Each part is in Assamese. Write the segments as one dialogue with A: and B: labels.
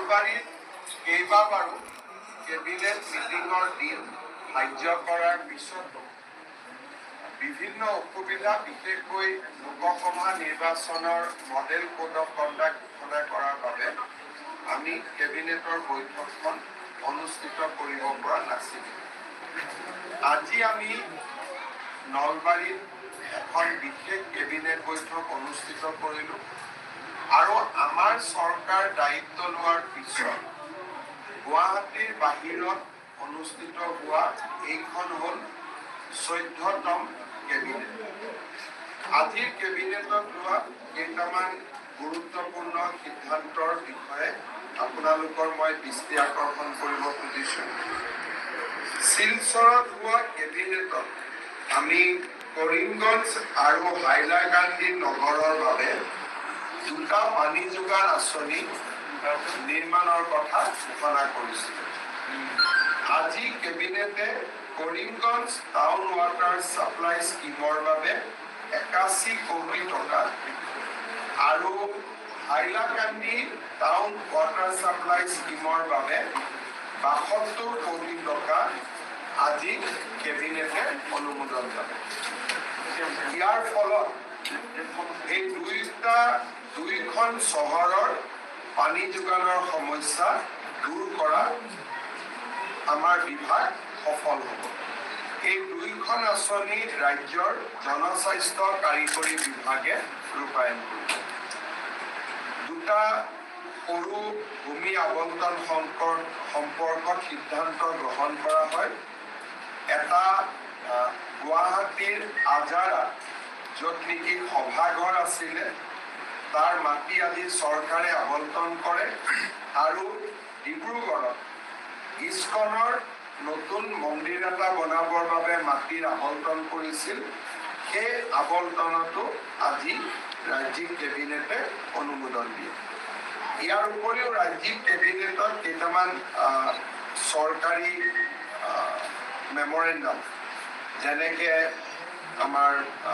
A: নলবাৰীত কেইবাবাৰো কেবিনেট মিটিঙৰ দিন ধাৰ্য কৰাৰ পিছতো বিভিন্ন অসুবিধা, বিশেষকৈ লোকসভা নিৰ্বাচনৰ মডেল কোড অফ কণ্ডাক্ট ঘোষণা কৰাৰ বাবে আমি কেবিনেটৰ বৈঠকখন অনুষ্ঠিত কৰিব পৰা নাছিলোঁ। আজি আমি নলবাৰীত এখন বিশেষ কেবিনেট বৈঠক অনুষ্ঠিত কৰিলোঁ আৰু আমাৰ চৰকাৰ দায়িত্ব লোৱাৰ পিছত গুৱাহাটীৰ বাহিৰত অনুষ্ঠিত হোৱা এইখন হ'ল 14তম কেবিনেট। আজিৰ কেবিনেটত লোৱা কেইটামান গুৰুত্বপূৰ্ণ সিদ্ধান্তৰ বিষয়ে আপোনালোকৰ মই দৃষ্টি আকৰ্ষণ কৰিব খুজিছোঁ। শিলচৰত হোৱা কেবিনেটত আমি কৰিমগঞ্জ আৰু হাইলাকান্দি নগৰৰ বাবে দুটা পানী যোগান আঁচনি নিৰ্মাণৰ কথা ঘোষণা কৰিছিল। আজি কেবিনেটে কৰিমগঞ্জ টাউন ৱাটাৰ ছাপ্লাই স্কিমৰ বাবে 81 কোটি টকা আৰু হাইলাকান্দি টাউন ৱাটাৰ ছাপ্লাই স্কিমৰ বাবে 72 কোটি টকা আজি কেবিনেটে অনুমোদন কৰে। ইয়াৰ ফলত এই দুইখন চহৰৰ পানী যোগানৰ সমস্যা দূৰ কৰা আমাৰ বিভাগ সফল হ'ব। এই দুইখন আঁচনি ৰাজ্যৰ জনস্বাস্থ্য কাৰিকৰী বিভাগে ৰূপায়ণ কৰিব। দুটা সৰু ভূমি আবণ্টন সম্পৰ্কত সিদ্ধান্ত গ্ৰহণ কৰা হয়। এটা গুৱাহাটীৰ আজাৰা, য'ত নেকি সভাঘৰ আছিলে, তাৰ মাটি আজি চৰকাৰে আবণ্টন কৰে আৰু ডিব্ৰুগড়ত ইস্কনৰ নতুন মন্দিৰ এটা বনাবৰ বাবে মাটিৰ আবণ্টন কৰিছিল। সেই আবণ্টনতো আজি ৰাজ্যিক কেবিনেটে অনুমোদন দিয়ে। ইয়াৰ উপৰিও ৰাজ্যিক কেবিনেটত কেইটামান চৰকাৰী মেমৰেণ্ডাম, যেনেকে আমাৰ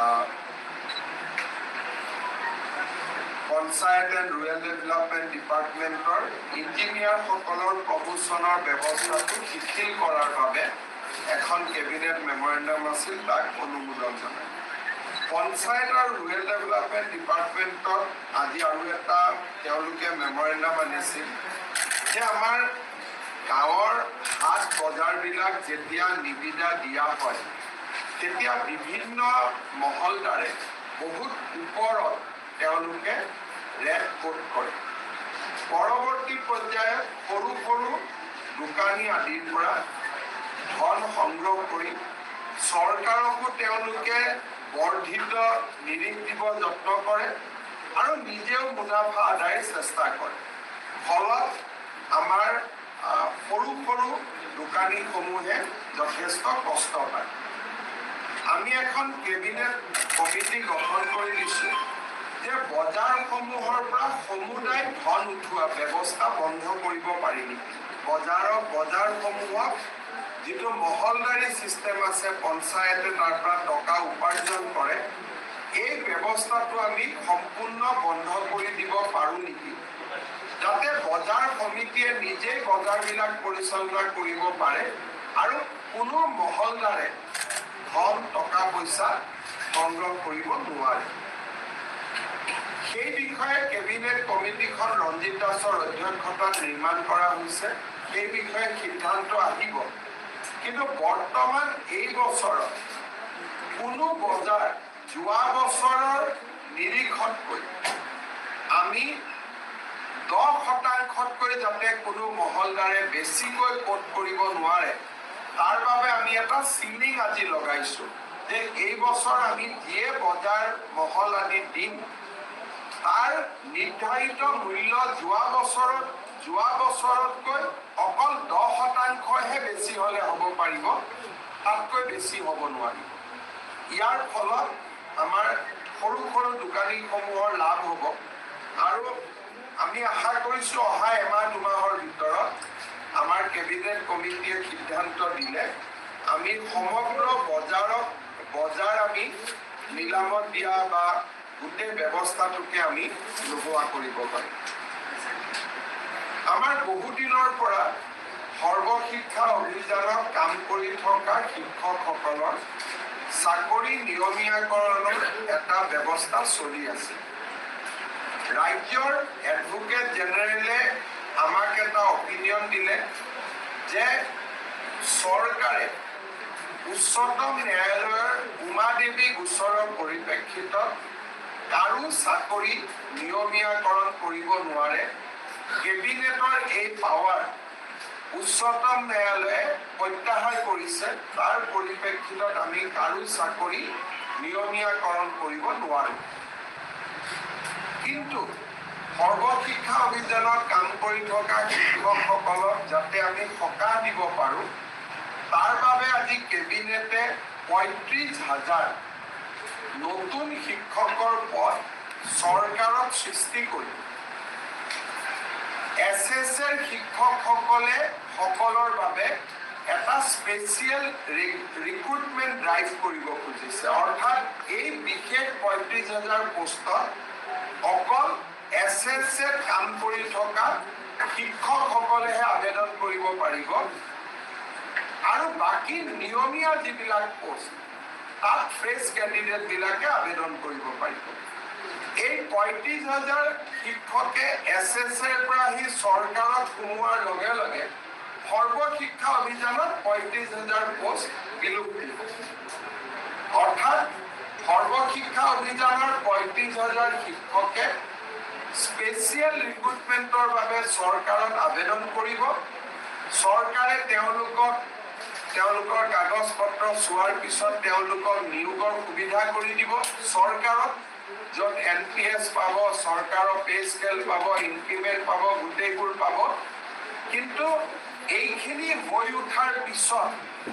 A: পঞ্চায়ত এণ্ড ৰুৰেল ডেভেলপমেণ্ট ডিপাৰ্টমেণ্টৰ ইঞ্জিনিয়াৰসকলৰ প্ৰমোচনৰ ব্যৱস্থাটো শিথিল কৰাৰ বাবে এখন কেবিনেট মেমৰেণ্ডাম আছিল, তাক অনুমোদন জনায়। পঞ্চায়ত আৰু ৰুৰেল ডেভেলপমেণ্ট ডিপাৰ্টমেণ্টত আজি আৰু এটা তেওঁলোকে মেমৰেণ্ডাম আনিছিল যে আমাৰ গাঁৱৰ হাট বজাৰবিলাক যেতিয়া নিবিদা দিয়া হয়, তেতিয়া বিভিন্ন মহলদাৰে বহুত ওপৰত তেওঁলোকে ৰেট কোট কৰে। পৰৱৰ্তী পৰ্যায়ত সৰু সৰু দোকানী আদিৰ পৰা ধন সংগ্ৰহ কৰি চৰকাৰকো তেওঁলোকে বৰ্ধিত নিৰিখ দিব যত্ন কৰে আৰু নিজেও মুনাফা আদায়ৰ চেষ্টা কৰে। ফলত আমাৰ সৰু সৰু দোকানীসমূহে যথেষ্ট কষ্ট পায়। আমি এখন কেবিনেট কমিটি গঠন কৰি দিছোঁ যে বজাৰসমূহৰ পৰা সমুদায় ধন উঠোৱা ব্যৱস্থা বন্ধ কৰিব পাৰি নেকি। বজাৰসমূহত যিটো মহলদাৰী ছিষ্টেম আছে, পঞ্চায়তে তাৰ পৰা টকা উপাৰ্জন কৰে, এই ব্যৱস্থাটো আমি সম্পূৰ্ণ বন্ধ কৰি দিব পাৰোঁ নেকি, যাতে বজাৰ সমিতিয়ে নিজেই বজাৰবিলাক পৰিচালনা কৰিব পাৰে আৰু কোনো মহলদাৰে ধন টকা পইচা সংগ্ৰহ কৰিব নোৱাৰে। সেই বিষয়ে কেবিনেট কমিটিখন ৰঞ্জিত দাসৰ অধ্যক্ষতাত নিৰ্মাণ কৰা হৈছে। সেই বিষয়ে সিদ্ধান্ত আহিব। কিন্তু বৰ্তমান এই বছৰত কোনো বজাৰ যোৱা বছৰৰ নিৰিখতকৈ আমি 10% যাতে কোনো মহলদাৰে বেছিকৈ কোট কৰিব নোৱাৰে, তাৰ বাবে আমি এটা চিলিং আজি লগাইছোঁ যে এই বছৰ আমি যিয়ে বজাৰ মহল আদি দিম, তাৰ নিৰ্ধাৰিত মূল্য যোৱা বছৰতকৈ অকল 10%হে বেছি হ'লে হ'ব পাৰিব, তাতকৈ বেছি হ'ব নোৱাৰিব। ইয়াৰ ফলত আমাৰ সৰু সৰু দোকানীসমূহৰ লাভ হ'ব আৰু আমি আশা কৰিছোঁ অহা এমাহ দুমাহৰ ভিতৰত আমাৰ কেবিনেট কমিটিয়ে সিদ্ধান্ত দিলে আমি সমগ্ৰ বজাৰ আমি নিলামত দিয়া বা গোটেই ব্যৱস্থাটোকে আমি নোহোৱা কৰিব পাৰিম। আমাৰ বহুদিনৰ পৰা সৰ্বশিক্ষা অভিযানত কাম কৰি থকা শিক্ষকসকলৰ চাকৰি নিয়মীয়াকৰণৰ এটা ব্যৱস্থা চলি আছে। ৰাজ্যৰ এডভোকেট জেনেৰেলে আমাক এটা অপিনিয়ন দিলে যে চৰকাৰে উচ্চতম ন্যায়ালয়ৰ উমা দেৱী গোচৰৰ পৰিপ্ৰেক্ষিতত কাৰো চাকৰি নিয়মীয়াকৰণ কৰিব নোৱাৰে। কেবিনেটৰ এই পাৱাৰ উচ্চতম ন্যায়ালয়ে প্ৰত্যাহাৰ কৰিছে। তাৰ পৰিপ্ৰেক্ষিতত আমি কাৰো চাকৰি নিয়মীয়াকৰণ কৰিব নোৱাৰোঁ। কিন্তু সৰ্বশিক্ষা অভিযানত কাম কৰি থকা শিক্ষকসকলক যাতে আমি সকাহ দিব পাৰোঁ, তাৰ বাবে আজি কেবিনেটে ৩৫,০০০ নতুন শিক্ষকৰ পদ চৰকাৰত সৃষ্টি কৰি SSৰ শিক্ষকসকলৰ বাবে এটা স্পেচিয়েল ৰিক্ৰুটমেণ্ট ড্ৰাইভ কৰিব খুজিছে। অৰ্থাৎ এই বিশেষ ৩৫,০০০ পোষ্টত অকল SSত কাম কৰি থকা শিক্ষকসকলেহে আবেদন কৰিব পাৰিব আৰু বাকী নিয়মীয়া যিবিলাক পোষ্ট তাত ফ্ৰেছ কেণ্ডিডেটবিলাকে আবেদন কৰিব পাৰিব। এই ৩৫,০০০ শিক্ষকে SSৰ পৰা আহি চৰকাৰত সোমোৱাৰ লগে লগে সৰ্বশিক্ষা অভিযানত ৩৫,০০০ পোষ্ট বিলুপ্তি হ'ব। অৰ্থাৎ সৰ্বশিক্ষা অভিযানৰ ৩৫,০০০ শিক্ষকে স্পেচিয়েল ৰিক্ৰুটমেণ্টৰ বাবে চৰকাৰত আবেদন কৰিব। চৰকাৰে তেওঁলোকৰ কাগজ পত্ৰ চোৱাৰ পিছত তেওঁলোকক নিয়োগৰ সুবিধা কৰি দিব। চৰকাৰত য'ত NPS পাব, চৰকাৰৰ পে স্কেল পাব, ইনক্ৰিমেণ্ট পাব, গোটেইবোৰ পাব। কিন্তু এইখিনি হৈ উঠাৰ পিছত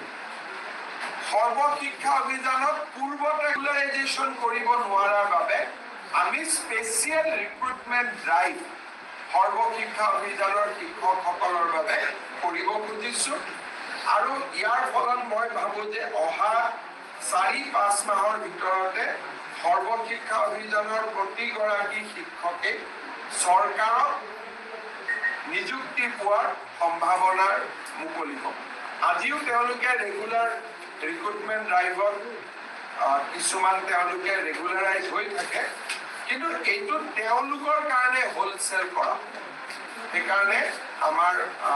A: সৰ্বশিক্ষা অভিযানত পূৰ্বতে ৰেগুলাৰাইজেশ্যন কৰিব নোৱাৰাৰ বাবে আমি স্পেচিয়েল ৰিক্ৰুটমেণ্ট ড্ৰাইভ সৰ্বশিক্ষা অভিযানৰ শিক্ষকসকলৰ বাবে কৰিব খুজিছোঁ। আৰু ইয়াৰ ফলত মই ভাবোঁ যে অহা ৪-৫ মাহৰ ভিতৰতে সৰ্বশিক্ষা অভিযানৰ প্ৰতিগৰাকী শিক্ষকে চৰকাৰক নিযুক্তি পোৱাৰ সম্ভাৱনাৰ মুকলি হ'ব। আজিও তেওঁলোকে ৰেগুলাৰ ৰিক্ৰুটমেণ্ট ড্ৰাইভত কিছুমান তেওঁলোকে ৰেগুলাৰাইজ হৈ থাকে, কিন্তু এইটো তেওঁলোকৰ কাৰণে হোলচেল কৰা। সেইকাৰণে আমাৰ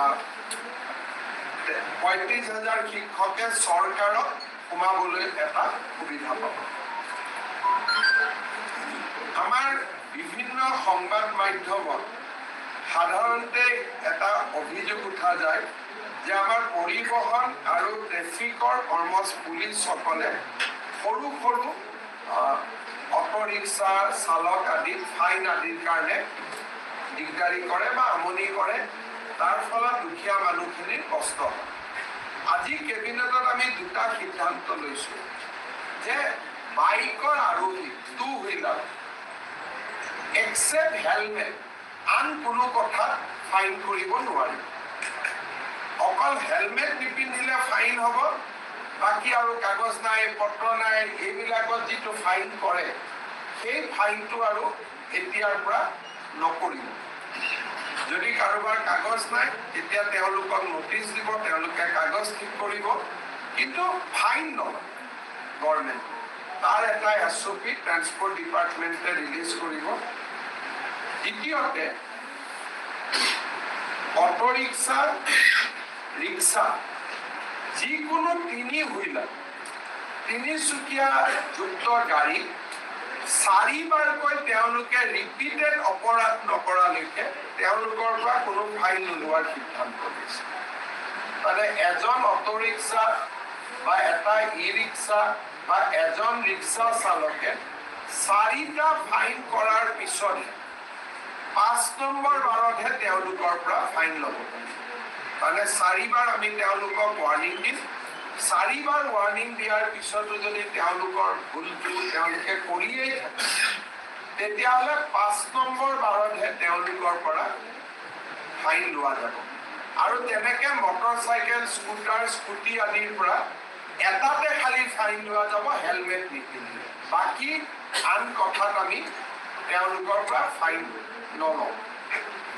A: ৩৫,০০০ শিক্ষকে চৰকাৰক সোমাবলৈ এটা সুবিধা পাব। আমাৰ বিভিন্ন সংবাদ মাধ্যমত সাধাৰণতে এটা অভিযোগ উঠা যায় যে আমাৰ পৰিবহণ আৰু ট্ৰেফিকৰ পুলিচসকলে সৰু সৰু অটো ৰিক্সা চালক আদি ফাইন আদিৰ কাৰণে দিগদাৰি কৰে বা আমনি কৰে। তাৰ ফলত দুখীয়া মানুহখিনিৰ কষ্ট হয়। আজি কেবিনেটত আমি দুটা সিদ্ধান্ত লৈছোঁ যে বাইকৰ আৰোহী টু হুইলাৰ এক্সেপ্ট হেলমেট আন কোনো কথাত ফাইন কৰিব নোৱাৰি। অকল হেলমেট নিপিন্ধিলে ফাইন হ'ব, বাকী আৰু কাগজ নাই, পত্ৰ নাই, এইবিলাকত যিটো ফাইন কৰে সেই ফাইনটো আৰু এতিয়াৰ পৰা নকৰিব। যদি কাৰোবাৰ কাগজ নাই তেতিয়া তেওঁলোকক নটিচ দিব, তেওঁলোকে কাগজ ঠিক কৰিব, কিন্তু ফাইন নহয় গভৰ্ণমেণ্ট। তাৰ এটা SOP ট্ৰান্সপৰ্ট ডিপাৰ্টমেণ্টে ৰিলিজ কৰিব। দ্বিতীয়তে অটো ৰিক্সা, ৰিক্সা যিকোনো ৩ হুইলাৰ, ৩চকীয়া যুক্ত গাড়ী ৪বাৰকৈ তেওঁলোকে ৰিপিটেড অপৰাধ নকৰালৈকে তেওঁলোকৰ পৰা কোনো ফাইন নোলোৱাৰ সিদ্ধান্ত লৈছে। মানে এজন অটো ৰিক্সা বা এটা ই-ৰিক্সা বা এজন ৰিক্সা চালকে ৪টা ফাইন কৰাৰ পিছতহে ৫ নম্বৰ বাৰতহে তেওঁলোকৰ পৰা ফাইন ল'ব। মানে ৪বাৰ আমি তেওঁলোকক ৱাৰ্ণিং দিম। ৪বাৰ ৱাৰ্ণিং দিয়াৰ পিছতো যদি তেওঁলোকৰ ভুলটো তেওঁলোকে কৰিয়েই থাকে, তেতিয়াহ'লে ৫ নম্বৰ বাৰতহে তেওঁলোকৰ পৰা ফাইন লোৱা যাব। আৰু তেনেকে মটৰ চাইকেল, স্কুটাৰ, স্কুটি আদিৰ পৰা এটাতে খালি ফাইন লোৱা যাব হেলমেট নিপিন্ধিলে। বাকী আন কথাত আমি তেওঁলোকৰ পৰা ফাইন নলওঁ।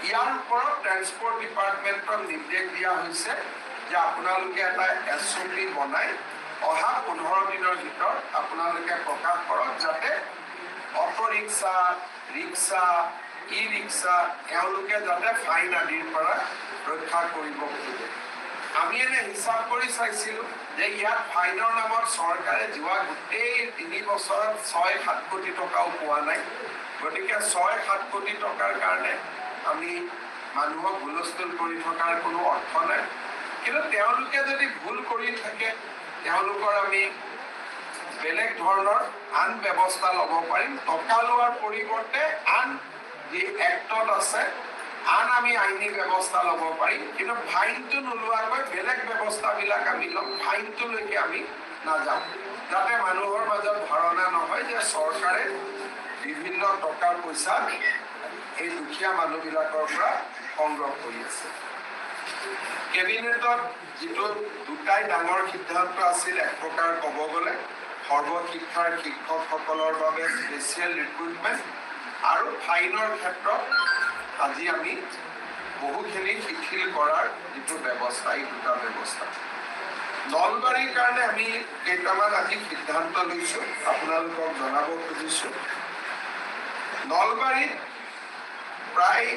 A: ইয়াৰ ওপৰত ট্ৰেন্সপৰ্ট ডিপাৰ্টমেণ্টক নিৰ্দেশ দিয়া হৈছে যে আপোনালোকে এটা SOP বনাই অহা 15 দিনৰ ভিতৰত আপোনালোকে প্ৰকাশ কৰক যাতে auto rickshaw rickshaw e rickshaw এওঁলোকে যাতে ফাইন আদিৰ পৰা ৰক্ষা কৰিব খোজে। আমি এনে হিচাপ কৰি চাইছিলোঁ যে ইয়াত ফাইনৰ নামত চৰকাৰে যোৱা গোটেই 3 বছৰত 6-7 কোটি টকাও পোৱা নাই। গতিকে 6-7 কোটি টকাৰ কাৰণে আমি মানুহক হুলস্থুল কৰি থকাৰ কোনো অৰ্থ নাই। কিন্তু তেওঁলোকে যদি ভুল কৰি থাকে তেওঁলোকৰ আমি বেলেগ ধৰণৰ আন ব্যৱস্থা ল'ব পাৰিম। টকা লোৱাৰ পৰিৱৰ্তে আন যি এক্টত আছে আন আমি আইনী ব্যৱস্থা ল'ব পাৰিম। কিন্তু ফাইনটো নোলোৱাকৈ বেলেগ ব্যৱস্থাবিলাক আমি ল'ম। ফাইনটোলৈকে আমি নাযাওঁ যাতে মানুহৰ মাজত ধাৰণা নহয় যে চৰকাৰে বিভিন্ন টকা পইচা এই দুখীয়া মানুহবিলাকৰ পৰা সংগ্ৰহ কৰি আছে। কেবিনেটত যিটো দুটাই ডাঙৰ সিদ্ধান্ত আছিল, এক প্ৰকাৰ ক'ব গ'লে সৰ্বশিক্ষাৰ শিক্ষকসকলৰ বাবে স্পেচিয়েল ৰিক্ৰুটমেণ্ট আৰু ফাইনৰ ক্ষেত্ৰত আজি আমি বহুখিনি শিথিল কৰাৰ যিটো ব্যৱস্থা, এই দুটা ব্যৱস্থা। নলবাৰীৰ কাৰণে আমি কেইটামান আজি সিদ্ধান্ত লৈছোঁ, আপোনালোকক জনাব খুজিছোঁ। নলবাৰীত প্ৰায়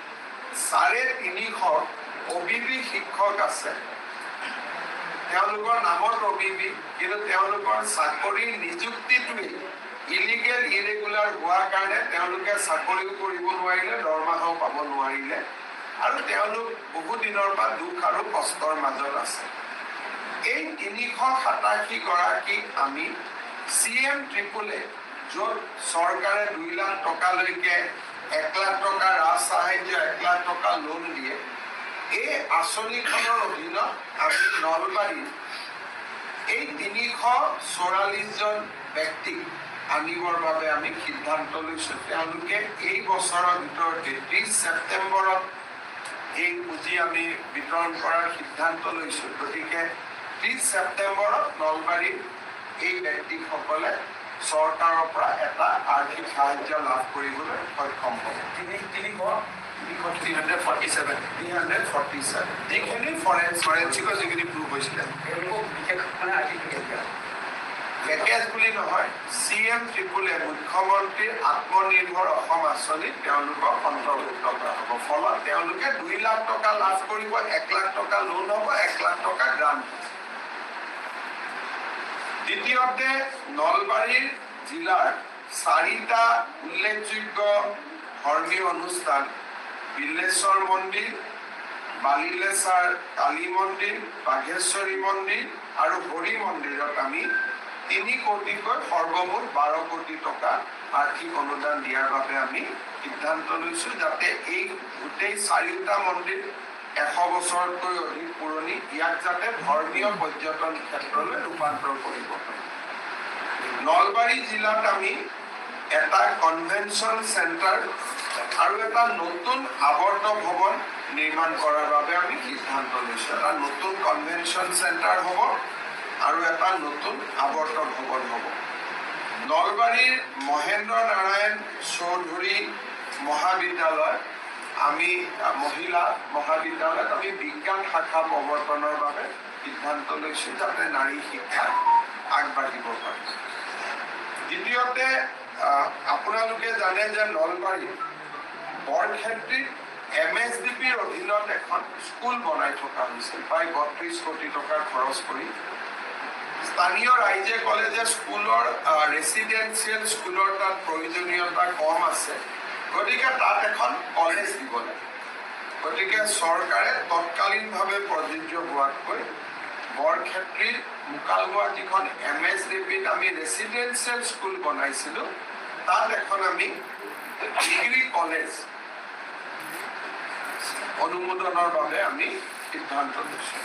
A: 350 OBB শিক্ষক আছে। তেওঁলোকৰ নামত OBB, কিন্তু তেওঁলোকৰ চাকৰিৰ নিযুক্তিটোৱেই ইলিগেল ইৰেগুলাৰ হোৱাৰ কাৰণে তেওঁলোকে চাকৰিও কৰিব নোৱাৰিলে, দৰমহাও পাব নোৱাৰিলে আৰু তেওঁলোক বহুদিনৰ পৰা দুখ আৰু কষ্টৰ মাজত আছে। এই 387 গৰাকীক আমি CM ট্ৰিপলে য'ত চৰকাৰে 2 লাখ টকালৈকে 1 লাখ টকা ৰাজ সাহায্য 1 লাখ টকা লোন দিয়ে, এই আঁচনিখনৰ অধীনত আমি নলবাৰীৰ এই 344 জন ব্যক্তিক আনিবৰ বাবে আমি সিদ্ধান্ত লৈছোঁ। তেওঁলোকে এই বছৰৰ ভিতৰতে 30 ছেপ্টেম্বৰত এই পুঁজি আমি বিতৰণ কৰাৰ সিদ্ধান্ত লৈছোঁ। গতিকে 30 ছেপ্টেম্বৰত নলবাৰীৰ এই ব্যক্তিসকলে চৰকাৰৰ পৰা এটা আৰ্থিক সাহায্য লাভ কৰিবলৈ সক্ষম হ'ব। 347 যিখিনি ফৰেন্সিকৰ যিখিনি প্ৰুভ হৈছিলে পেকেজ বুলি নহয়, CM ট্ৰিপলে মুখ্যমন্ত্ৰীৰ আত্মনিৰ্ভৰ অসম আঁচনিত তেওঁলোকক অন্তৰ্ভুক্ত কৰা হ'ব। ফলত তেওঁলোকে 2 লাখ টকা লাভ কৰিব, 1 লাখ টকা লোন হ'ব, 1 লাখ টকা গ্ৰাণ্ট। দ্বিতীয়তে নলবাৰীৰ জিলাৰ 4টা উল্লেখযোগ্য ধৰ্মীয় অনুষ্ঠান, বিল্লেশ্বৰ মন্দিৰ, বালিলেচাৰ কালী মন্দিৰ, বাঘেশ্বৰী মন্দিৰ আৰু হৰি মন্দিৰত আমি 3 কোটিকৈ সৰ্বমুঠ 12 কোটি টকা আৰ্থিক অনুদান দিয়াৰ বাবে আমি সিদ্ধান্ত লৈছোঁ, যাতে এই গোটেই 4টা মন্দিৰ 100 বছৰতকৈ অধিক পুৰণি, ইয়াক যাতে ধৰ্মীয় পৰ্যটন ক্ষেত্ৰলৈ ৰূপান্তৰ কৰিব পাৰি। নলবাৰী জিলাত আমি এটা কনভেনশ্যন চেণ্টাৰ আৰু এটা নতুন আৱৰ্ত ভৱন নিৰ্মাণ কৰাৰ বাবে আমি সিদ্ধান্ত লৈছোঁ। এটা নতুন কনভেনশ্যন চেণ্টাৰ হ'ব আৰু এটা নতুন আৱৰ্ত ভৱন হ'ব। নলবাৰীৰ মহেন্দ্ৰ নাৰায়ণ চৌধুৰী মহাবিদ্যালয়, আমি মহিলা মহাবিদ্যালয়ত আমি বিজ্ঞান শাখা প্ৰৱৰ্তনৰ বাবে সিদ্ধান্ত লৈছোঁ, যাতে নাৰী শিক্ষা আগবাঢ়িব পাৰে। দ্বিতীয়তে আপোনালোকে জানে যে নলবাৰীত বৰক্ষেত্ৰীত MSDPৰ অধীনত এখন স্কুল বনাই থকা হৈছিল, প্ৰায় 32 কোটি টকা খৰচ কৰি। স্থানীয় ৰাইজে ক'লে যে স্কুলৰ ৰেচিডেঞ্চিয়েল স্কুলৰ তাত প্ৰয়োজনীয়তা কম আছে, গতিকে তাত এখন কলেজ দিব লাগে। গতিকে চৰকাৰে তৎকালীনভাৱে প্ৰযোজ্য হোৱাতকৈ বৰক্ষেত্ৰীৰ মুকালমুৱা যিখন MSDPত আমি ৰেচিডেঞ্চিয়েল স্কুল বনাইছিলোঁ, তাত এখন আমি ডিগ্ৰী কলেজ অনুমোদনৰ বাবে আমি সিদ্ধান্ত লৈছোঁ।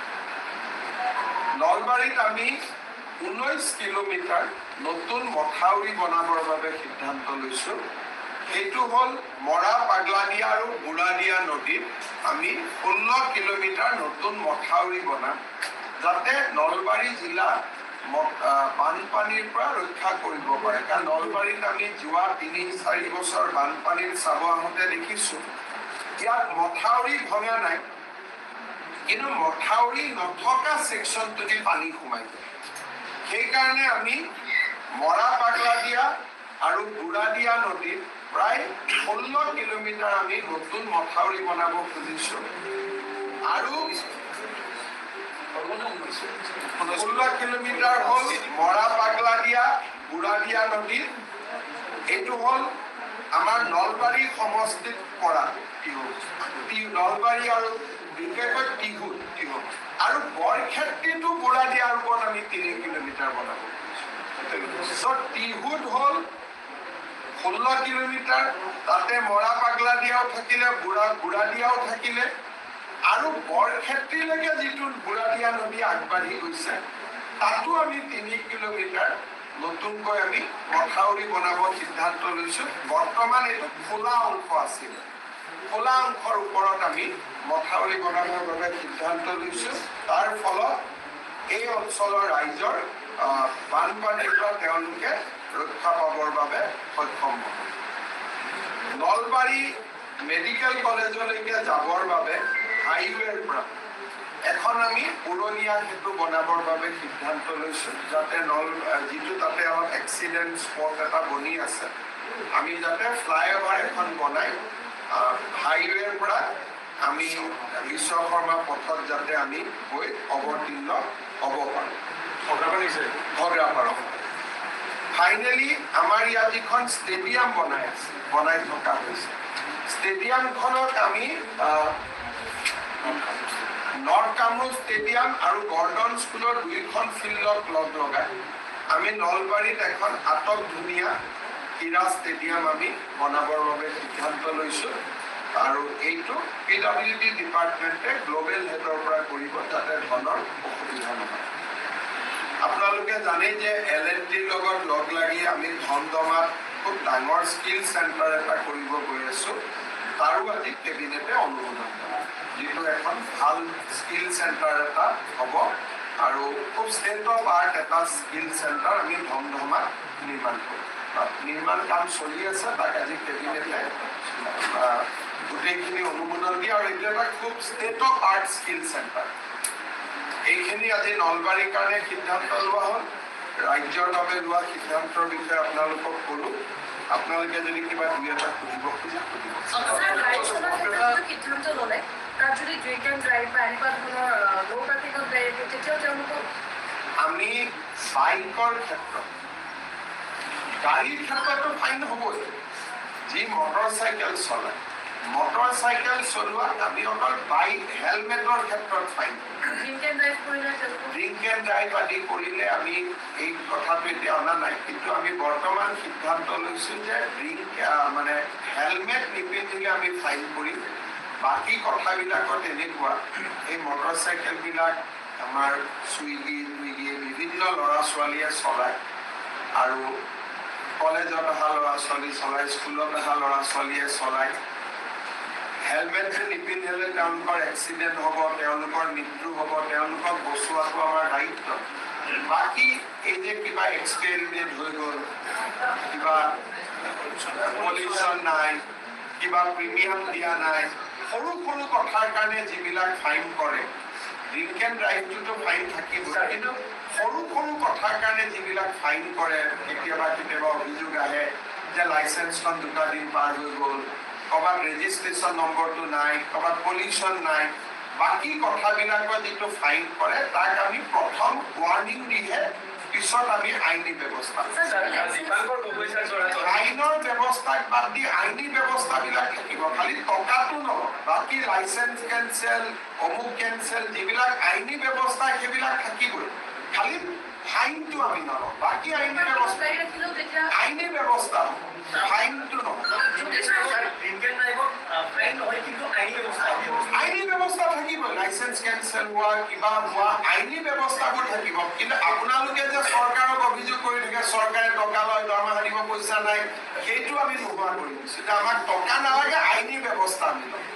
A: নলবাৰীত আমি 19 কিলোমিটাৰ নতুন মথাউৰি বনাবৰ বাবে সিদ্ধান্ত লৈছোঁ। সেইটো হ'ল মৰা পাগলাদিয়া আৰু বুঢ়াদিয়া নদীত আমি 16 কিলোমিটাৰ নতুন মথাউৰি বনাম, যাতে নলবাৰী জিলা বানপানীৰ পৰা ৰক্ষা কৰিব পাৰে। কাৰণ নলবাৰীত আমি যোৱা 3-4 বছৰ বানপানীত চাব আহোঁতে দেখিছোঁ ইয়াত মথাউৰি ভঙা নাই, কিন্তু মথাউৰি নথকা ছেকশ্যনটোতে পানী সোমাই যায়। সেইকাৰণে আমি মৰা পাগলাদিয়া আৰু বুঢ়াদিয়া নদীত প্ৰায় 16 কিলোমিটাৰ আমি নতুন মথাউৰি বনাব খুজিছোঁ। আৰু 16 কিলোমিটাৰ হ'ল মৰা পাগলাদিয়া বুঢ়াদিয়া নদীত। এইটো হ'ল আমাৰ নলবাৰী সমষ্টিত পৰা নলবাৰী আৰু বিশেষকৈ টিহু আৰু বৰক্ষেত্ৰীটো বুঢ়াদিয়াৰ ওপৰত আমি 3 কিলোমিটাৰ বনাব খুজিছোঁ। টিহুত হ'ল 16 কিলোমিটাৰ, তাতে মৰা পাগলাদিয়াও থাকিলে, বুঢ়াদিয়াও থাকিলে, আৰু বৰক্ষেত্ৰীলৈকে যিটো বুঢ়াদিয়া নদী আগবাঢ়ি গৈছে তাতো আমি 3 কিলোমিটাৰ নতুনকৈ আমি মথাউৰি বনাব সিদ্ধান্ত লৈছোঁ। বৰ্তমান এইটো খোলা অংশ আছিল, খোলা অংশৰ ওপৰত আমি মথাউৰি বনাবৰ বাবে সিদ্ধান্ত লৈছোঁ। তাৰ ফলত এই অঞ্চলৰ ৰাইজৰ বানপানীৰ পৰা তেওঁলোকে ৰক্ষা পাবৰ বাবে সক্ষম হ'ব। নলবাৰী মেডিকেল কলেজলৈকে যাবৰ বাবে হাইৱেৰ পৰা এখন আমি পুৰণীয়া সেতু বনাবৰ বাবে সিদ্ধান্ত লৈছোঁ, যাতে যিটো তাতে অলপ এক্সিডেণ্ট স্পট এটা বনি আছে, আমি যাতে ফ্লাইঅভাৰ এখন বনাই হাইৱেৰ পৰা আমি বিশ্ব শৰ্মা পথত যাতে আমি গৈ অৱতীৰ্ণ হ'ব পাৰোঁ। ঘগ্ৰাপাৰা ফাইনেলি আমাৰ ইয়াত যিখন ষ্টেডিয়াম বনাই থকা হৈছে, ষ্টেডিয়ামখনত আমি নৰ্থ কামৰূপ ষ্টেডিয়াম আৰু গৰ্ডন স্কুলৰ 2খন ফিল্ডক লগাই আমি নলবাৰীত এখন আটক ধুনীয়া ক্ৰীড়া ষ্টেডিয়াম আমি বনাবৰ বাবে সিদ্ধান্ত লৈছোঁ। আৰু এইটো PWD ডিপাৰ্টমেণ্টে গ্ল'বেল হেডৰ পৰা কৰিব, যাতে ধনৰ অসুবিধা নহয়। আপোনালোকে জানে যে L&Tৰ লগত লগ লাগি আমি ধমধমাত খুব ডাঙৰ স্কিল চেণ্টাৰ এটা কৰিব গৈ আছোঁ। তাৰো আজি কেবিনেটে অনুমোদন কৰে, যিটো এখন ভাল স্কিল চেণ্টাৰ এটা হ'ব আৰু খুব ষ্টেট অফ আৰ্ট এটা স্কিল চেণ্টাৰ আমি ধমধমাত নিৰ্মাণ কৰিম। নিৰ্মাণ কাম চলি আছে, তাক আজি কেবিনেটে গোটেইখিনি অনুমোদন দিয়ে, আৰু এইটো এটা খুব state of art skill centre. এইখিনি আজি নলবাৰীৰ কাৰণে সিদ্ধান্ত লোৱা হ'ল। ৰাজ্যৰ বাবে লোৱা সিদ্ধান্তৰ বিষয়ে আপোনালোকক ক'লোঁ। আপোনালোকে যদি কিবা 2-এটা সুধিব খোজে সুধিব। আমি বাইকৰ ক্ষেত্ৰত, গাড়ীৰ ক্ষেত্ৰতো ফাইন হ'বই। যি মটৰচাইকেল চলায়, মটৰচাইকেল চলোৱাত আমি অকল বাইক হেলমেটৰ ক্ষেত্ৰত ফাইন। ড্ৰিংক এণ্ড ড্ৰাইভ আদি কৰিলে আমি এই কথাটো এতিয়া অনা নাই, কিন্তু আমি বৰ্তমান সিদ্ধান্ত লৈছোঁ যে হেলমেট নিপিন্ধিলে আমি ফাইন কৰিম। বাকী কথাবিলাকত এনেকুৱা, এই মটৰচাইকেলবিলাক আমাৰ চুইগি বিভিন্ন ল'ৰা ছোৱালীয়ে চলায়, আৰু কলেজত অহা ল'ৰা ছোৱালী চলায়, স্কুলত অহা ল'ৰা ছোৱালীয়ে চলায়। হেলমেটটো নিপিন্ধিলে তেওঁলোকৰ এক্সিডেণ্ট হ'ব, তেওঁলোকৰ মৃত্যু হ'ব, তেওঁলোকক বচোৱাটো আমাৰ দায়িত্ব। বাকী এই যে কিবা এক্সপেৰিমেণ্ট হৈ গ'ল, কিবা পলিউশ্যন নাই, কিবা প্ৰিমিয়াম দিয়া নাই, সৰু সৰু কথাৰ কাৰণে যিবিলাক ফাইন কৰে, ড্ৰিংক এণ্ড ড্ৰাইভটোতো ফাইন থাকিব, কিন্তু সৰু সৰু কথাৰ কাৰণে যিবিলাক ফাইন কৰে, কেতিয়াবা অভিযোগ আহে যে লাইচেন্সখন 2 দিন পাৰ হৈ গ'ল, ক'ৰবাত ৰেজিষ্ট্ৰেশ্যন নম্বৰটো নাই, ক'ৰবাত পলিউশ্যন নাই, বাকী কথাবিলাকৰ যিটো ফাইন কৰে তাক আমি প্ৰথম ৱাৰ্ণিং দিহে পিছত আমি আইনী ব্যৱস্থা, আইনৰ ব্যৱস্থাক বাদ দি আইনী ব্যৱস্থাবিলাক থাকিব। খালি টকাটো নহয়, বাকী লাইচেন্স কেঞ্চেল, অমুক কেঞ্চেল, যিবিলাক আইনী ব্যৱস্থা সেইবিলাক থাকিবই। খালি ফাইনটো আমি নলওঁ, বাকী আইনী ব্যৱস্থা ফাইনটো নহয়। আইনী ব্যৱস্থা থাকিবই, লাইচেন্স কেঞ্চেল হোৱা, কিবা হোৱা, আইনী ব্যৱস্থাবোৰ থাকিব। কিন্তু আপোনালোকে যে চৰকাৰক অভিযোগ কৰি থাকে চৰকাৰে টকা লয়, দৰমহা দিব, পইচা নাই, সেইটো আমি নোহোৱা কৰি দিছোঁ। এতিয়া আমাক টকা নালাগে, আইনী ব্যৱস্থা আমি লওঁ।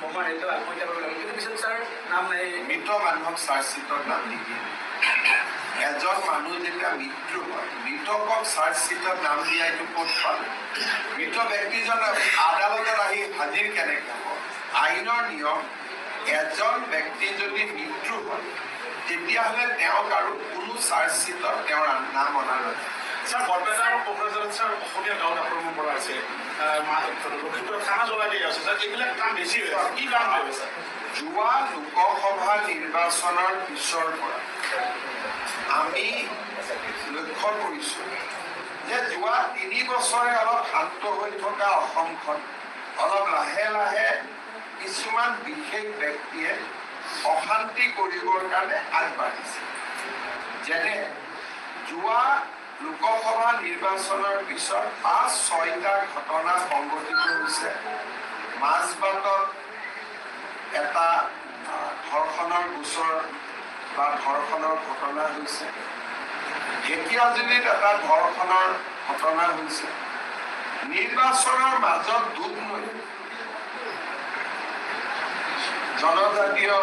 A: মৃত মানুহক চাৰ্জশ্বিটত নাম নিদিয়ে। এজন মানুহ যেতিয়া মৃত্যু হয়, মৃতকক চাৰ্জশ্বিটত নাম দিয়া এইটো ক'ত পালে? মৃত ব্যক্তিজন আদালতত আহি হাজিৰ কেনেকৈ হ'ব? আইনৰ নিয়ম, এজন ব্যক্তি যদি মৃত্যু হয় তেতিয়াহ'লে তেওঁক আৰু কোনো চাৰ্জশ্বিটত তেওঁৰ নাম অনা নাযায়।
B: স্যার বৰপেটা আৰু কোকৰাঝাৰত স্যাৰ অসমীয়া গাঁৱত আক্ৰমণ কৰা হৈছে, লখিমপুৰত থানা জ্বলাই দিয়া হৈছে, স্যাৰ এইবিলাক কাম বেছি হৈ আছে, কি কাৰণ হৈ আছে?
A: যোৱা লোকসভা নিৰ্বাচনৰ পিছৰ পৰা আমি লক্ষ্য কৰিছোঁ যে যোৱা 3 বছৰে অলপ শান্ত হৈ থকা অসমখন অলপ লাহে লাহে কিছুমান বিশেষ ব্যক্তিয়ে অশান্তি কৰিবৰ কাৰণে আগবাঢ়িছে। যেনে যোৱা লোকসভা নিৰ্বাচনৰ পিছত 5-6টা ঘটনা সংঘটিত হৈছে। মাজবাটত এটা ধৰ্ষণৰ গোচৰ বা ধৰ্ষণৰ ঘটনা হৈছে, ঢেকীয়াজুলিত এটা ধৰ্ষণৰ ঘটনা হৈছে। নিৰ্বাচনৰ মাজত দুধনৈ জনজাতীয়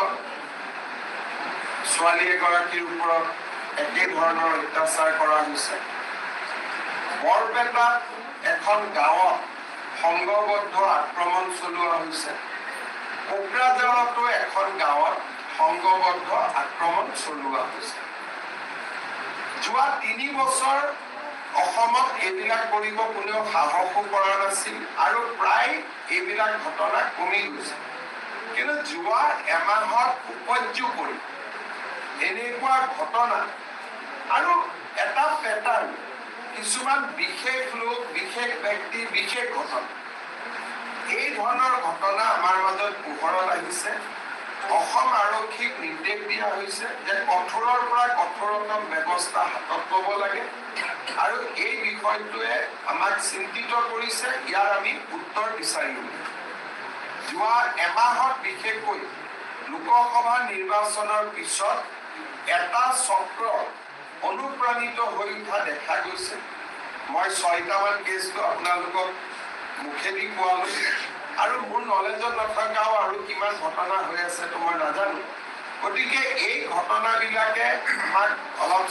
A: ছোৱালী এগৰাকীৰ ওপৰত একে ধৰণৰ অত্যাচাৰ কৰা হৈছে। বৰপেটাত এখন গাঁৱত সংঘবদ্ধ আক্ৰমণ চলোৱা হৈছে। কোকৰাঝাৰতো এখন গাঁৱত সংঘবদ্ধ আক্ৰমণ চলোৱা হৈছে। যোৱা 3 বছৰ অসমত এইবিলাক কৰিব কোনেও সাহসো কৰা নাছিল আৰু প্ৰায় এইবিলাক ঘটনা কমি গৈছে। কিন্তু যোৱা এমাহত উপৰ্যু কৰি এনেকুৱা ঘটনা আৰু এটা পেটাৰ্ণ, কিছুমান বিশেষ লোক, বিশেষ ব্যক্তি, বিশেষ ঘটনা, এই ধৰণৰ ঘটনা আমাৰ মাজত পোহৰত আহিছে। অসম আৰক্ষীক নিৰ্দেশ দিয়া হৈছে যে কঠোৰৰ পৰা কঠোৰতম ব্যৱস্থা হাতত ল'ব লাগে আৰু এই বিষয়টোৱে আমাক চিন্তিত কৰিছে। ইয়াৰ আমি উত্তৰ বিচাৰিম। যোৱা এমাহত বিশেষকৈ লোকসভা নিৰ্বাচনৰ পিছত এটা চক্ৰ অনুপ্ৰাণিত হৈ উঠা দেখা গৈছে। মই 6টামান কেছটো আপোনালোকক মুখেদি কোৱালো আৰু মোৰ নলেজত নথকাও আৰু কিমান ঘটনা হৈ আছে তো মই নাজানো। গতিকে এই ঘটনাবিলাকে আমাক অলপ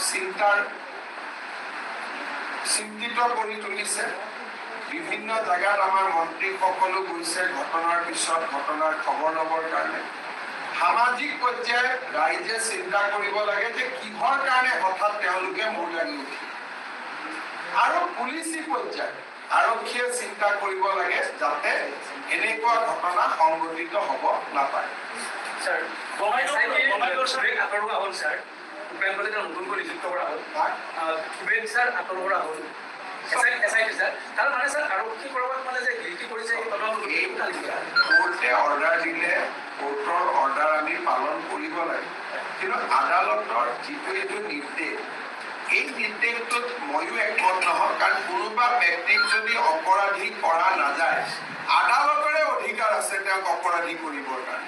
A: চিন্তিত কৰি তুলিছে। বিভিন্ন জেগাত আমাৰ মন্ত্ৰীসকলো গৈছে ঘটনাৰ পিছত ঘটনাৰ খবৰ ল'বৰ কাৰণে। সামাজিক পৰ্যায়ত ৰাইজে চিন্তা কৰিব লাগে যে কিহৰ কাৰণে হঠাৎ তেওঁলোকে মূৰ লাগি উঠিল, আৰু পুলিচি পৰ্যায়ত আৰক্ষীয়ে চিন্তা কৰিব লাগে যাতে এনেকুৱা ঘটনা সংঘটিত হ'ব নাপায়।
B: স্যাৰ বঙাইগাঁও আঁতৰোৱা হ'ল, স্যাৰ ভূপেন কলিতা নতুনকৈ নিযুক্ত কৰা হ'ল, ভূপেন ছাৰ আঁতৰোৱা হ'ল, SIT ছাৰ, তাৰ মানে স্যাৰ আৰক্ষী কৰবাত মানে যে গিল্টি কৰিছে
A: কোৰ্টে অৰ্ডাৰ দিলে কোৰ্টৰ অৰ্ডাৰ আমি পালন কৰিব লাগে। কিন্তু আদালতৰ যিটো এইটো নিৰ্দেশ, এই নিৰ্দেশটোত ময়ো একমত নহয়। কাৰণ কোনোবা ব্যক্তিক যদি অপৰাধী কৰা নাযায়, আদালতৰে অধিকাৰ আছে তেওঁক অপৰাধী কৰিবৰ কাৰণে।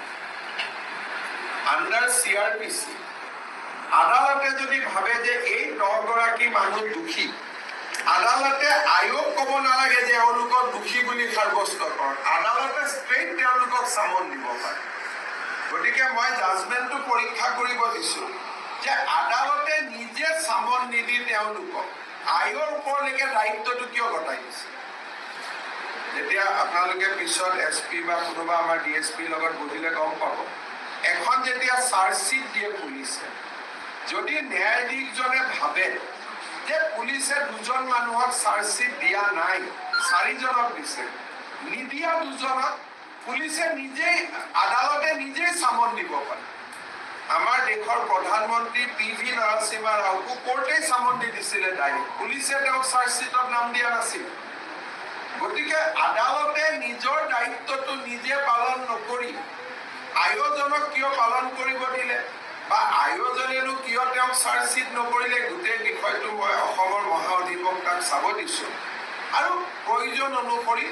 A: আণ্ডাৰ CRPC আদালতে যদি ভাবে যে এই 10গৰাকী মানুহ দোষী, আদালতে আয়োগ ক'ব নালাগে যে এওঁলোকক দোষী বুলি সাব্যস্ত কৰক, আদালতে ষ্ট্ৰেইট তেওঁলোকক চামন দিব পাৰে। গতিকে মই জাজমেণ্টটো পৰীক্ষা কৰিব দিছোঁ যে আদালতে নিজে চামন নিদি তেওঁলোকক আয়োগৰ ওপৰলৈকে দায়িত্বটো কিয় গতাই দিছে। যেতিয়া আপোনালোকে পিছত SP বা কোনোবা আমাৰ DSPৰ লগত বুজিলে গম পাব, এখন যেতিয়া চাৰ্জশ্বিট দিয়ে পুলিচে, যদি ন্যায়াধীশজনে ভাবে যে পুলিচে 2জন মানুহক চাৰ্জশ্বিট দিয়া নাই, 4জনক দিছে, নিদিয়া 2জনক পুলিচে নিজেই আদালতে নিজেই চামন দিব পাৰে। আমাৰ দেশৰ প্ৰধানমন্ত্ৰী PV নৰসিম্হা ৰাওকো কোৰ্টেই চামন দি দিছিলে ডাইৰেক্ট, পুলিচে তেওঁক চাৰ্জশ্বিটত নাম দিয়া নাছিল। গতিকে আদালতে নিজৰ দায়িত্বটো নিজে পালন নকৰি আয়োজনক কিয় পালন কৰিব দিলে বা আয়োজনেনো কিয় তেওঁক চাৰ্জশ্বিট নকৰিলে, গোটেই বিষয়টো মই অসমৰ মহা অধিবক্তাক চাব দিছোঁ। আৰু প্ৰয়োজন অনুসৰি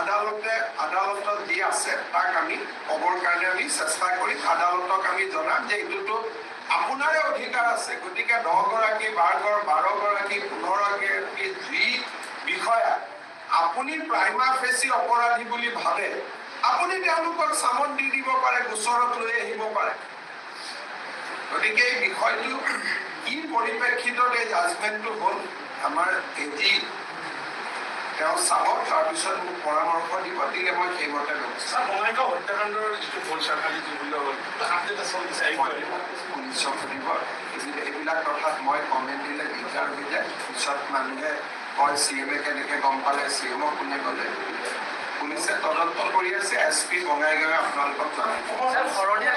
A: আদালতত যি আছে তাক আমি ক'বৰ কাৰণে আমি চেষ্টা কৰিম। আদালতক আমি জনাম যে এইটোতো আপোনাৰে অধিকাৰ আছে। গতিকে 10গৰাকী 12গৰাকী 15গৰাকী যি বিষয়া আপুনি প্ৰাইমা ফেচি অপৰাধী বুলি ভাবে, আপুনি তেওঁলোকক চামন দি দিব পাৰে, গোচৰত লৈ আহিব পাৰে। গতিকে এই বিষয়টো কি পৰিপ্ৰেক্ষিতত এই জাজমেণ্টটো হ'ল আমাৰ এজি তেওঁ চাব, তাৰপিছত মোক পৰামৰ্শ দিব, দিলে মই সেইমতে ব্যৱস্থা
B: বঙাইগাঁও হত্যাকাণ্ডৰ যিটো হ'ল ছাৰ কালি যি মূল্য হ'ল আপডেট আছে
A: পুলিচক সুধিব। এইবিলাক কথাত মই কমেণ্ট দিলে দিগদাৰ হৈ যায়। পিছত মানুহে কয় CM-এ কেনেকৈ গম পালে, CM-ক কোনে ক'লে। পুলিচে তদন্ত কৰি আছে, SP বঙাইগাঁৱে আপোনালোকক জনাই।
B: শৰণীয়া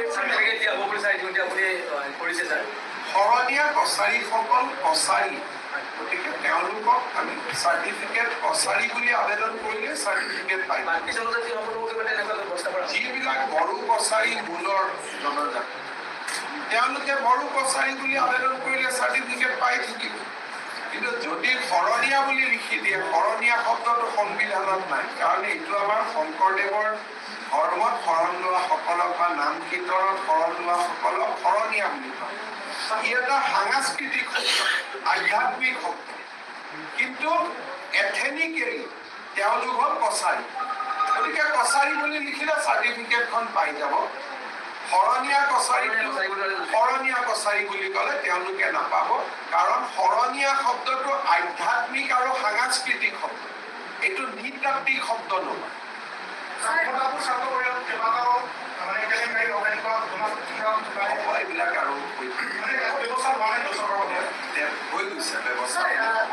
A: কছাৰীসকল কছাৰী, গতিকে তেওঁলোকক আমি চাৰ্টিফিকেট কছাৰী বুলি আবেদন কৰিলে চাৰ্টিফিকেট পাই। যিবিলাক বড়ো কছাৰী মূলৰ জনজাতি তেওঁলোকে বড়ো কছাৰী বুলি আবেদন কৰিলে চাৰ্টিফিকেট পাই থাকিব। কিন্তু যদি শৰণীয়া বুলি লিখি দিয়ে, শৰণীয়া শব্দটো সংবিধানত নাই, কাৰণ এইটো আমাৰ শংকৰদেৱৰ ধৰ্মত শৰণ লোৱাসকলক বা নাম কীৰ্তনত শৰণ লোৱাসকলক শৰণীয়া বুলি কয়। ই এটা সাংস্কৃতিক শব্দ, আধ্যাত্মিক শব্দ, কিন্তু এথেনিকেলি তেওঁলোক হ'ল কছাৰী। গতিকে কছাৰী বুলি লিখিলে চাৰ্টিফিকেটখন পাই যাব। শৰণীয়া কছাৰী বুলি ক'লে তেওঁলোকে নাপাব, কাৰণ শৰণীয়া শব্দটো আধ্যাত্মিক আৰু সাংস্কৃতিক শব্দ, এইটো নৃতাত্ত্বিক শব্দ নহয়। এইবিলাক আৰু হৈ গৈছে ব্যৱস্থা।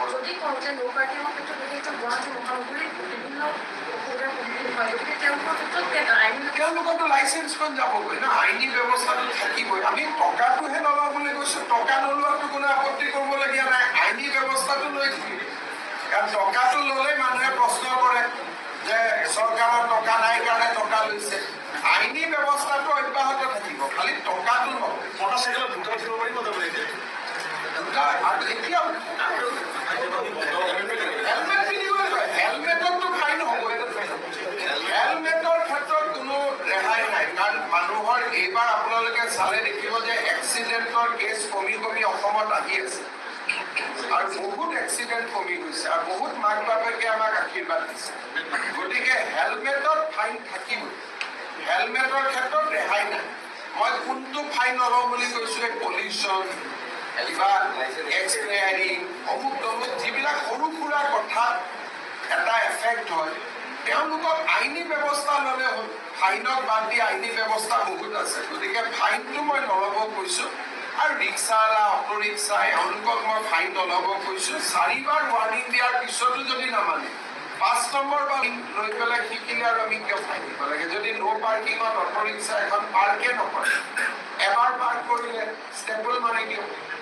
A: তেওঁলোকৰতো লাইচেন্সখন যাবগৈ ন, আইনী ব্যৱস্থাটো থাকিবই। আমি টকাটোহে নলওঁ বুলি কৈছো, টকা নোলোৱাটো কোনো আপত্তি কৰিবলগীয়া নাই, আইনী ব্যৱস্থাটো লৈ থাকিব। কাৰণ টকাটো ল'লে মানুহে প্ৰশ্ন কৰে যে চৰকাৰৰ টকা নাই কাৰণে টকা লৈছে। আইনী ব্যৱস্থাটো অব্যাহত থাকিব, খালি টকাটো নলয়।
B: মটৰচাইকেলত দুটা উঠিব পাৰিব
A: হেলমেট পিন্ধিবই লয়, হেলমেটতো ফাইন হ'বই। হেলমেটৰ ক্ষেত্ৰত কোনো ৰেহাই নাই, কাৰণ মানুহৰ এইবাৰ আপোনালোকে চালে দেখিব যে এক্সিডেণ্টৰ কেছ কমি কমি অসমত আহি আছে, আৰু বহুত এক্সিডেণ্ট কমি গৈছে, আৰু বহুত মাক বাপেকে আমাক আশীৰ্বাদ দিছে। গতিকে হেলমেটত ফাইন থাকিবই, হেলমেটৰ ক্ষেত্ৰত ৰেহাই নাই। মই কোনটো ফাইন নলওঁ বুলি কৈছো, এই পলিউশ্যন, কিবা এক্সপায়াৰিং, অমুক তমুক যিবিলাক সৰু সুৰা কথাত এটা এফেক্ট হয়, তেওঁলোকক আইনী ব্যৱস্থা ল'লে হ'ল। ফাইনক বাদ দি আইনী ব্যৱস্থা বহুত আছে, গতিকে ফাইনটো মই নল'ব কৈছো। আৰু ৰিক্সাৱালা, অটো ৰিক্সা, এওঁলোকক মই ফাইন নল'ব কৈছো। 4বাৰ ৱাৰ্ণিং দিয়াৰ পিছতো যদি নামানে, 5 নম্বৰ বা লৈ পেলাই শিকিলে আৰু আমি কিয় ফাইন দিব লাগে? যদি ন' পাৰ্কিঙত অটো ৰিক্সা এখন পাৰ্কে নকৰে, এবাৰ পাৰ্ক কৰিলে ষ্টেপল মাৰি দিওঁ,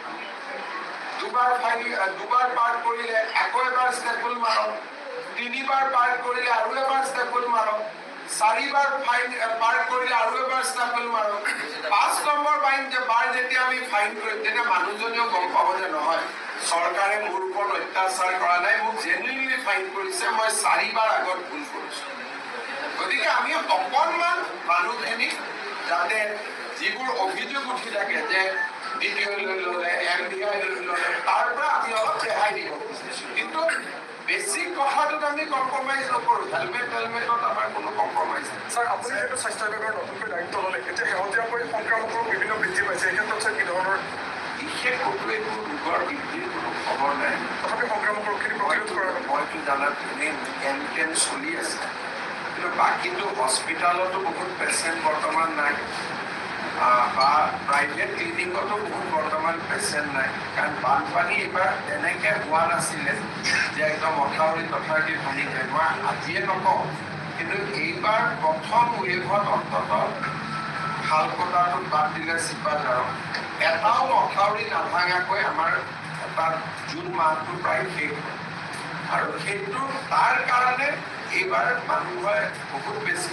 A: দুবাৰ পাৰ্ক কৰিলে আকৌ এবাৰ ষ্টেপল মাৰক, 3বাৰ পাৰ্ক কৰিলে আৰু এবাৰ ষ্টেপল মাৰক, 4বাৰ পাৰ্ক কৰিলে আৰু এবাৰ ষ্টেপল মাৰক। 5 নম্বৰ বাৰ যেতিয়া আমি ফাইন কৰিম, তেতিয়া মানুহজনেও গম পাব যে নহয়, চৰকাৰে মোৰ ওপৰত অত্যাচাৰ কৰা নাই, মোক জেনুইনলি ফাইন কৰিছে, মই 4বাৰ আগত ভুল কৰিছো। গতিকে আমি অকণমান মানুহখিনিক যাতে যিবোৰ অভিযোগ উঠি থাকে যে DPO লৈ ল'লে, MDI লৈ ল'লে, তাৰ পৰা আমি অলপ ৰেহাই দিব খুজিছোঁ। কিন্তু বেছিক কথাটোত আমি কম্প্ৰমাইজ নকৰোঁ। হেলমেটত আমাৰ কোনো কম্প্ৰমাইজ নাই।
C: ছাৰ, আপুনি যিহেতু স্বাস্থ্য বিভাগৰ নতুনকৈ দায়িত্ব ল'লে, এতিয়া শেহতীয়াকৈ সংক্ৰামক ৰোগ বিভিন্ন বৃদ্ধি পাইছে, এই ক্ষেত্ৰত ছাৰ কি ধৰণৰ
A: বিশেষ ক'তো একো ৰোগৰ বৃদ্ধিৰ কোনো খবৰ নাই।
C: তথাপি সংক্ৰামক ৰোগখিনি প্ৰতিৰোধ কৰাৰ
A: মইতো জানাত এনেই কেম্পেইন চলি আছে, কিন্তু বাকীটো হস্পিটেলতো বহুত পেচেণ্ট বৰ্তমান নাই, বা প্ৰাইভেট ক্লিনিকতো বহুত বৰ্তমান পেচেণ্ট নাই, কাৰণ বানপানী এইবাৰ তেনেকৈ হোৱা নাছিলে যে একদম মথাউৰি ভাঙি যায়। মই আজিয়ে নকওঁ, কিন্তু এইবাৰ প্ৰথম ৱেভত অন্ততঃ শালকটাটোত বাদ দিলে চিপাঝাৰক এটাও মথাউৰি নাভাঙাকৈ আমাৰ এটা জুন মাহটো প্ৰায় শেষ হয়। আৰু সেইটো তাৰ কাৰণে এইবাৰ মানুহে বহুত বেছি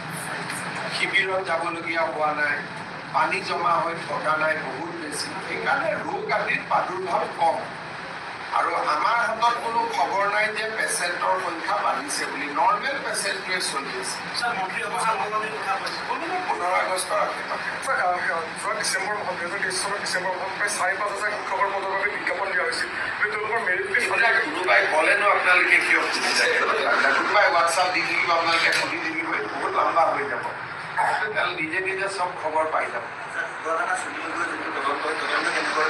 A: শিবিৰত যাবলগীয়া হোৱা নাই, পানী জমা হৈ থকা নাই বহুত বেছি, সেইকাৰণে ৰোগ আদিৰ প্ৰাদুৰ্ভাৱ কম। আৰু আমাৰ হাতত কোনো খবৰ নাই যে পেচেণ্টৰ সংখ্যা বাঢ়িছে বুলি, নৰ্মেল পেচেণ্টটোৱে চলি আছে। 15 আগষ্টৰ আশে পাশে
C: যোৱা ডিচেম্বৰ মাহত 2023 চনৰ ডিচেম্বৰ মাহত প্ৰায় 4-5 হাজাৰ শিক্ষকৰ পদৰ বাবে বিজ্ঞাপন দিয়া হৈছিল। তেওঁলোকৰ মেৰিট লিষ্ট
A: কোনোবাই ক'লেনো আপোনালোকে কিয় সুধি যায়? কোনোবাই হোৱাটছআপ দি থাকিব, আপোনালোকে সুধি থাকিব, বহুত লম্বা হৈ যাব। নিজে নিজে চব খবৰ পাই যাব।